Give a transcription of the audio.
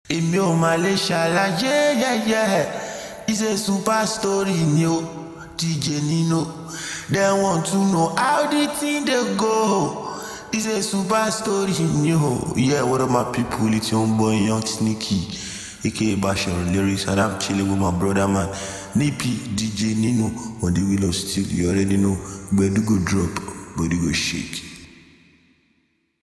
Èmi ò mà lè ṣàlàyé it's a super story ni o DJ Nino. They want to know how the thing they go. It's a super story ni o. Yeah, what up my people? It's your boy Young Sneaky, aka Bashar Lyrics, and I'm chilling with my brother man Nippy DJ Nino on the wheel of steel. You already know, but you go drop, but you go shake.